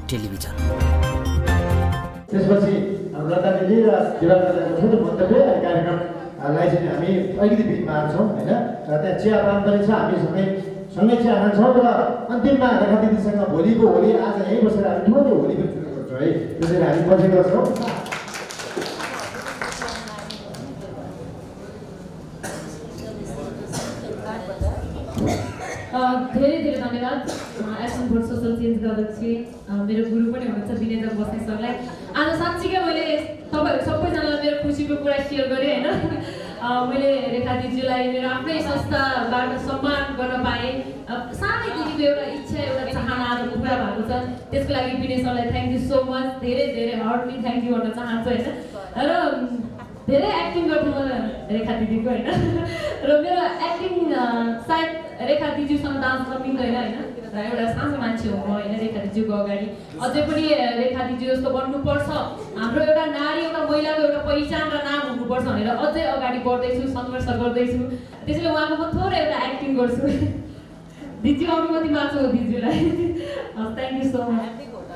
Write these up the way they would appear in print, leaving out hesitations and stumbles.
Television. त्यसपछि लता दिदी र दिवाकरको छोटो मन्तव्य कार्यक्रमलाई चाहिँ हामी अलिकति बिचमा छौँ होइन, र त्यहाँ चियापान पनि छ, हामी सँगै चिया खान्छौँ र अन्तिममा रेखा दिदीसँग भोलिको होली आज यहीँ बसेर हामी ठुलो होली पनि सुरु गर्छौँ है, त्यसरी हामी पछि गर्छौँ। धेरै धेरै धन्यवाद एक्सन फर सोसल चेन्जका अध्यक्ष मेरो गुरु पनि हुनुहुन्छ विनेन्द्र बस्ने सरलाई। आज साँच्चीकै मैले तपाईँहरू सबैजनालाई मेरो खुसीको कुरा सेयर गरेँ होइन। मैले रेखा दिदीलाई मेरो आफ्नै संस्थाबाट सम्मान गर्न पाएँ। सानैदेखिको एउटा इच्छा एउटा चाहना आज पुरा भएको छ, त्यसको लागि विनय सरलाई थ्याङ्क यू सो मच, धेरै धेरै हार्डली थ्याङ्क यू भन्न चाहन्छु होइन। र धेरै एक्टिङ गर्छु म रेखा दिदीको होइन, र मेरो एक्टिङ सायद रेखा दिदीसँग डान्स गर्न मिल्दैन होइन, र एउटा सानो मान्छे हो म होइन रेखा दिदीको अगाडि। अझै पनि रेखा दिदी जस्तो बन्नुपर्छ, हाम्रो एउटा नारी एउटा महिलाको एउटा पहिचान र नाम हुनुपर्छ भनेर अझै अगाडि बढ्दैछु, सङ्घर्ष गर्दैछु। त्यसैले उहाँको म थोरै एउटा एक्टिङ गर्छु। दिदी अनुमति माग्छु दिदीलाई। Thank you so much.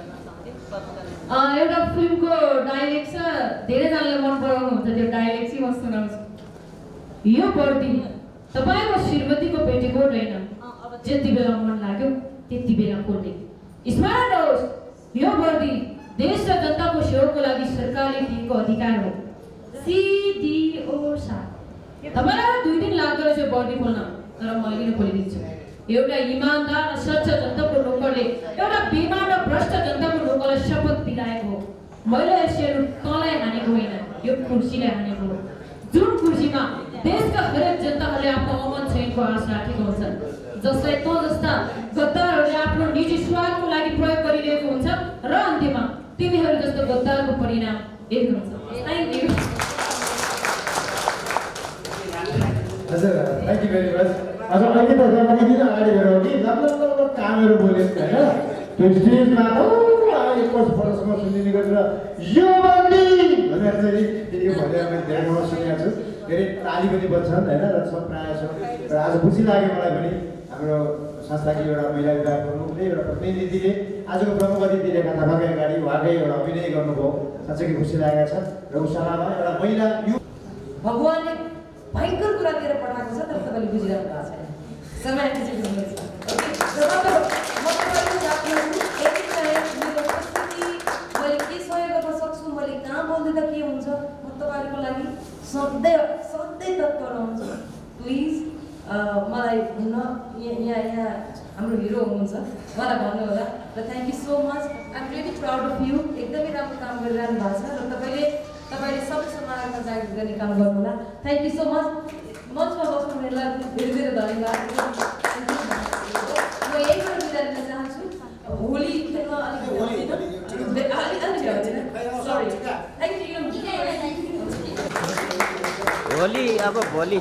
एउटा फिल्मको डाइलेक्ट छ, धेरैजनाले मन पराउनुहुन्छ त्यो डाइलेक्ट चाहिँ म सुनाउँछु। यो पर्दी तपाईँको श्रीमतीको पेटीकोट होइन, जति बेला मन लाग्यो त्यति बेला खोल्ने। स्मरण रहोस्, यो वर्दी देश र जनताको सेवाको लागि सरकारले दिएको अधिकार हो। CDO साथ तपाईँलाई 2 दिन लाग्दो रहेछ वर्दी खोल्न, तर म अहिले नै खोलिदिन्छु। एउटा इमानदार र सच्चा जनताको नोकरले एउटा बेइमान र भ्रष्ट जनताको नोकरलाई शपथ दिलाएको हो। मैले यसरी तँलाई हानेको होइन, यो कुर्सीलाई हानेको हो, जुन कुर्सीमा देशका हरेक जनताहरूले आफ्नो अमन चयनको आश राखेको हुन्छ, जसलाई तँ जस्ता गद्दारहरूले आफ्नो निजी स्वार्थको लागि प्रयोग गरिरहेको हुन्छ, र अन्त्यमा तिमीहरू जस्तो गद्दारको परिणाम यही हुन्छ। Thank you. हजुर थ्याङ्क यू भेरी मच। आज अहिले त जमाना किन अगाडि गएर कि लगभग कामहरू बोल्यो होइन, त्यो स्टेजमा एक वर्ष फरसम्म सुनिने गरेर यो बन्दी भनेर चाहिँ फेरि यो भनेर मैले धेरै ठाउँमा सुनेको छु, धेरै ताली पनि बज्छन् होइन, र सब प्रायः छ। र आज खुसी लाग्यो मलाई पनि हाम्रो संस्थाकी एउटा महिला विभाग प्रमुखले एउटा प्रतिनिधिले आजको प्रमुख अतिथि रेखा थापाकै अगाडि उहाँकै एउटा अभिनय गर्नुभयो, साँच्चै खुसी लागेको छ। र उसालामा एउटा महिला यो भगवानले भयङ्कर कुरा दिएर पठाएको छ, तर तपाईँले बुझिरहनु भएको छैन। समय चाहिँ बुझ्नुहोस्। मैले के सहयोग गर्न सक्छु, मैले कहाँ बोल्दा के हुन्छ, म तपाईँहरूको लागि सधैँ तत्पर हुन्छु। प्लिज मलाई भन्न, यहाँ हाम्रो हिरो हुनुहुन्छ, मलाई भन्नु होला। र thank you so much, I am really proud of you. एकदमै राम्रो काम गरिरहनु भएको छ, र तपाईँले सबै समाजमा जागृत गर्ने काम गर्नु होला। Thank you so much. मञ्चमा बस्नुहुनेलाई धेरै धेरै धन्यवाद। म यहीबाट बिदा दिन चाहन्छु। होली खेल्न सरी, थ्याङ्क यू। होली अब भोलि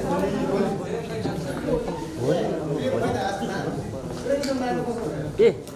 ए